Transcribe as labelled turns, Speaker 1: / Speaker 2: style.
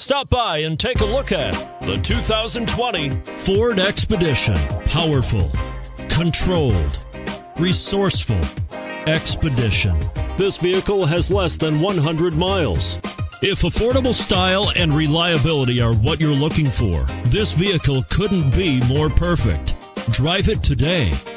Speaker 1: Stop by and take a look at the 2020 Ford Expedition. Powerful, controlled, resourceful. Expedition. This vehicle has less than 100 miles. If affordable style and reliability are what you're looking for, this vehicle couldn't be more perfect. Drive it today.